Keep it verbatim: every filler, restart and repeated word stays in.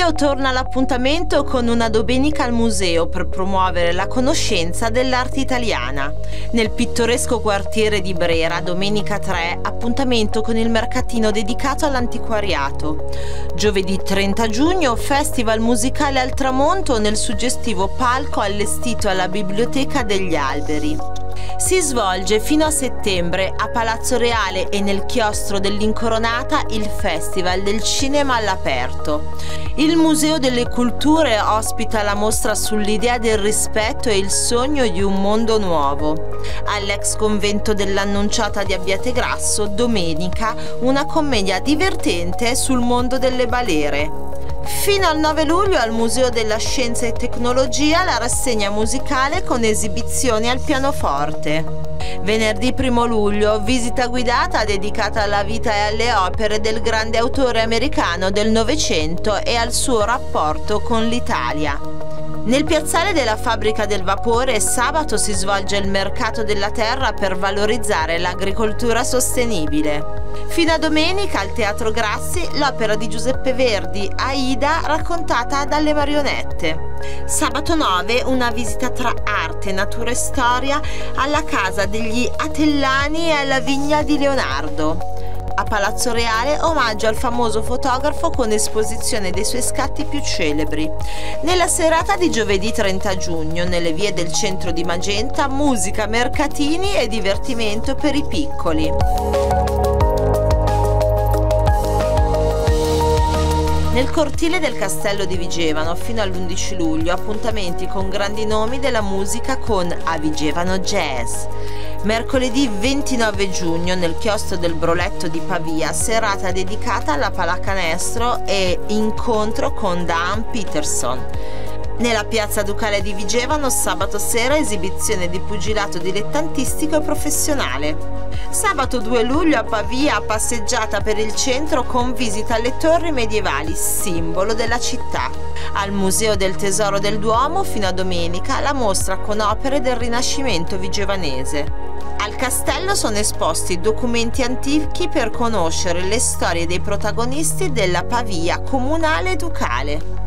luglio torna l'appuntamento con una domenica al museo per promuovere la conoscenza dell'arte italiana. Nel pittoresco quartiere di Brera, domenica tre, appuntamento con il mercatino dedicato all'antiquariato. Giovedì trenta giugno, festival musicale al tramonto nel suggestivo palco allestito alla Biblioteca degli Alberi. Si svolge fino a settembre a Palazzo Reale e nel chiostro dell'Incoronata il Festival del Cinema all'aperto. Il Museo delle Culture ospita la mostra sull'idea del rispetto e il sogno di un mondo nuovo. All'ex convento dell'Annunciata di Abbiategrasso, domenica, una commedia divertente sul mondo delle balere. Fino al nove luglio al Museo della Scienza e Tecnologia la rassegna musicale con esibizioni al pianoforte. Venerdì primo luglio visita guidata dedicata alla vita e alle opere del grande autore americano del Novecento e al suo rapporto con l'Italia. Nel piazzale della Fabbrica del Vapore sabato si svolge il Mercato della Terra per valorizzare l'agricoltura sostenibile. Fino a domenica al Teatro Grassi l'opera di Giuseppe Verdi, Aida, raccontata dalle marionette. Sabato nove una visita tra arte, natura e storia alla casa degli Atellani e alla vigna di Leonardo. A Palazzo Reale omaggio al famoso fotografo con esposizione dei suoi scatti più celebri. Nella serata di giovedì trenta giugno, nelle vie del centro di Magenta, musica, mercatini e divertimento per i piccoli. Nel cortile del Castello di Vigevano fino all'undici luglio appuntamenti con grandi nomi della musica con A Vigevano Jazz. Mercoledì ventinove giugno nel chiostro del Broletto di Pavia serata dedicata alla pallacanestro e incontro con Dan Peterson. Nella piazza Ducale di Vigevano sabato sera esibizione di pugilato dilettantistico e professionale. Sabato due luglio a Pavia passeggiata per il centro con visita alle torri medievali, simbolo della città. Al Museo del Tesoro del Duomo fino a domenica la mostra con opere del Rinascimento vigevanese. Al castello sono esposti documenti antichi per conoscere le storie dei protagonisti della Pavia comunale e ducale.